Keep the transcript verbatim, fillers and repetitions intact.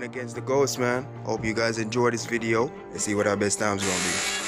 against the Ghost, man. Hope you guys enjoy this video and see what our best time's gonna be.